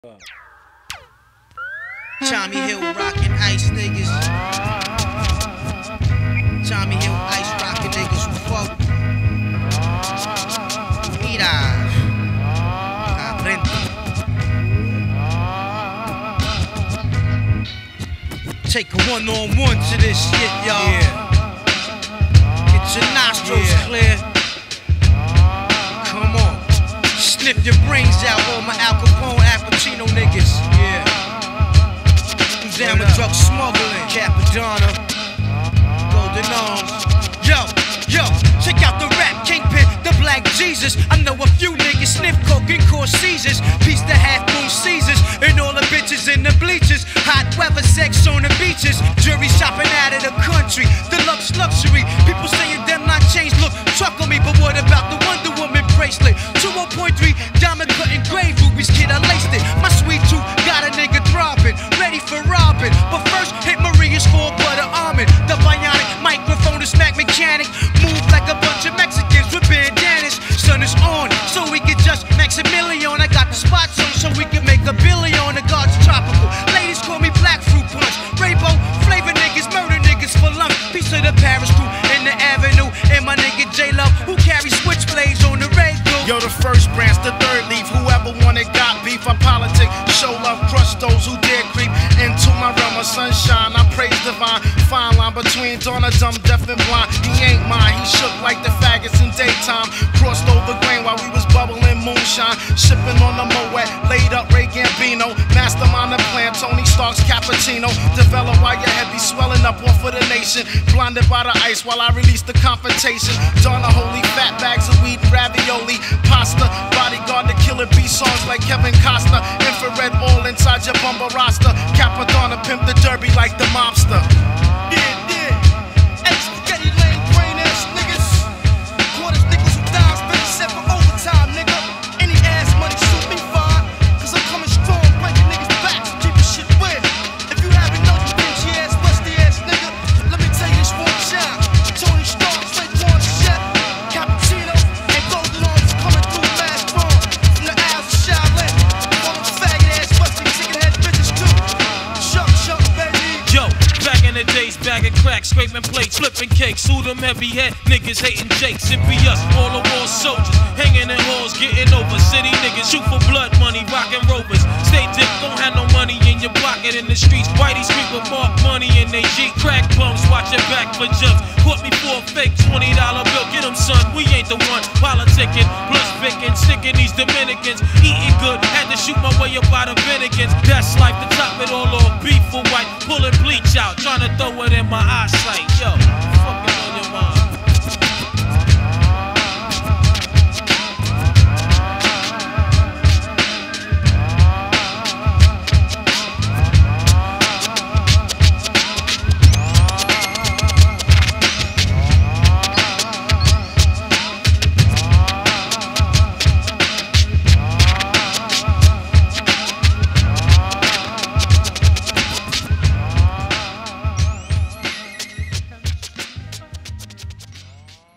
Tommy Hill rockin' ice niggas. Tommy Hill ice rockin' niggas who fuck. Mira, aprende. Take a one-on-one to this shit, y'all. Get your nostrils clear. Come on. Sniff your brains out, all my Al Capone, Al Pacino niggas. Down with drug smuggling, Cappadonna, Golden Arms. Yo, check out the rap kingpin, the Black Jesus. I know a few niggas sniff coke and cause seizures. Piece the half-moon Caesars and all the bitches in the bleachers. Hot weather, sex on the beaches. Jury shopping out of the country. Deluxe luxury. People saying them not changed. Look, truck on me, but what about the Wonder Woman bracelet? 20.3 diamond cut engraved rubies, kid, I laced it. My sweet tooth got a nigga throbbing, ready for robbing. But first, hit Maria's for butter almond. The bionic microphone, the smack mechanic. Move like a bunch of Mexicans with bandanas. Sun is on, so we can just Maximilian. I got the spots on, so we can make a billion. The God's tropical. Ladies call me Black Fruit Punch. Rainbow flavor niggas, murder niggas for lunch. Piece of the Paris crew in the avenue. And my nigga J-Love, who carries switchblades on the radio. Yo, the first branch, the third leaf. Whoever wanted got beef. I politic, show love, crush those who dare creep into my realm of sunshine. I praise divine, fine line between dawn of dumb, deaf and blind. He ain't mine, he shook like the faggots in daytime. Crossed over grain while we was bubbling moonshine. Shipping on the Moet, laid up Ray Gambino. Mastermind the plan, Tony Stark's cappuccino. Develop while your head be swelling up off of the nation. Blinded by the ice while I release the confrontation. Don a holy fat bags of weed and ravioli. Pasta, bodyguard to Killah B songs like Kevin Costner. Infrared all inside your bumper roster. Cappadonna pimp the derby like the mobster. Hey, spaghetti lane, brain ass niggas. Quarters, nickels, and dimes, better set for overtime, nigga. Any ass money shoot me fine. Cause I'm coming strong, breaking niggas' backs, keeping shit weird. If you haven't known, you dingy ass, rusty ass nigga. Let me tell you this one shot. Tony Stark, Raekwon, Chef, Cappuccino, and Golden Arms coming through last form. From the Isles of Shaolin. All them faggot ass, rusty, chicken head bitches too. Shuck, baby. Yo, back in the days, bagging crack, scraping plates, flipping cakes. Who them heavy head niggas hating Jakes? It be us, all the war soldiers, hanging in halls, getting over. City niggas shoot for blood money, rockin' rovers. Stay dick, don't have no money in your pocket in the streets. Whitey street with mark money in they G. Crack bums, watch your back for jumps. Caught me for a fake $20 bill. Get 'em, son, we ain't the one. Politicking, plus picking, sticking these Dominicans. Eating good, had to shoot my way up out of Dominicans. That's life, to top it all off. Beef for white, pulling bleach out, trying to throw it in my eyesight. Yo.